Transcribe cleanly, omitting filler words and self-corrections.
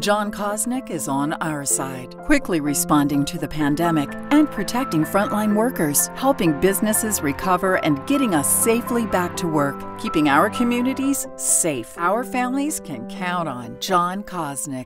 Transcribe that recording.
John Koznick is on our side, quickly responding to the pandemic and protecting frontline workers, helping businesses recover and getting us safely back to work, keeping our communities safe. Our families can count on John Koznick.